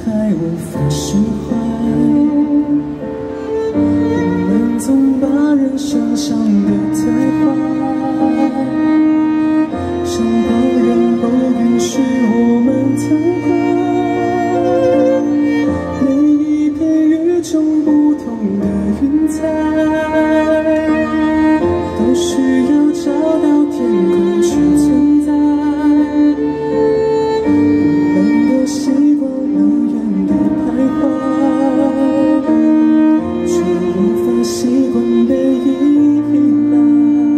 还无法释怀。我们总把人生想得太坏，像旁人不允许我们太快。每一片与众不同的云彩，都需要找到天空去存在。我们都习惯了原地徘徊，却无法习惯被依赖。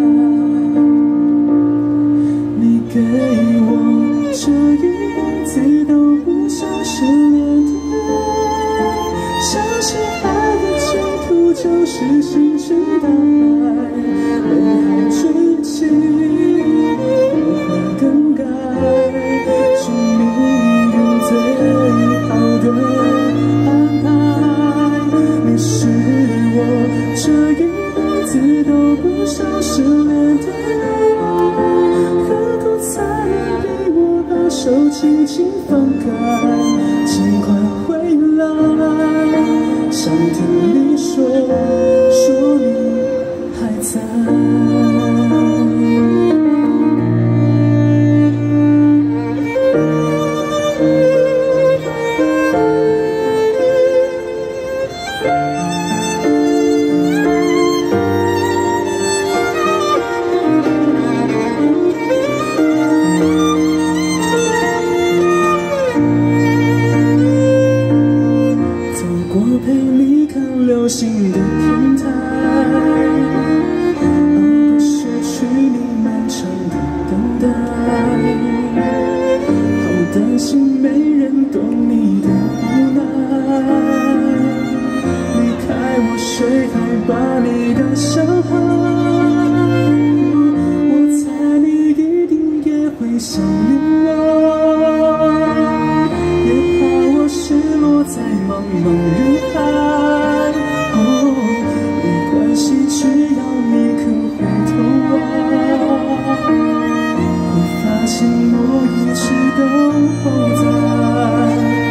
你给我这一次都不像是恋爱，相信爱的征途就是星辰大海，美好剧情不会更改，是命运最好的安排。你是我这一次都不像是恋爱，何苦才能逼我把手轻轻放开？尽快回来，想听你说你还在。陪你看流星的平台，熬过失去你漫长的等待，好担心没人懂你的无奈。离开我，谁还把你当小孩？我猜你一定也会想念我，也怕我失落在茫茫人海。没关系，只要你肯回头望，会发现我一直都在。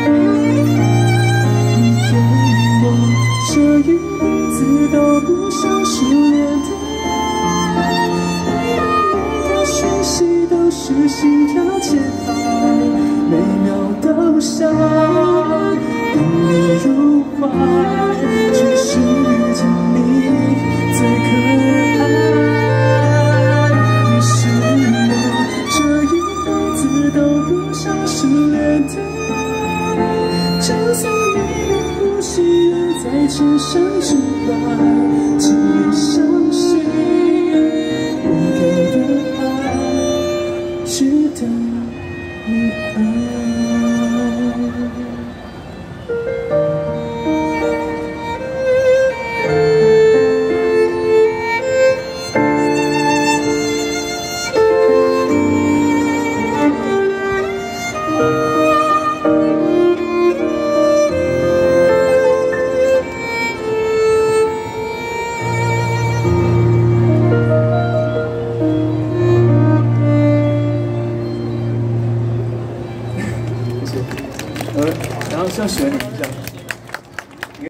你给我这一辈子都不像是恋爱，每条讯息都是心跳节拍，每秒都想拥你入怀，全世界你最可爱。你是我这一辈子都不像是恋爱，就算你的呼吸远在千山之外，请你相信我给的爱值得你爱。然后像学你一样。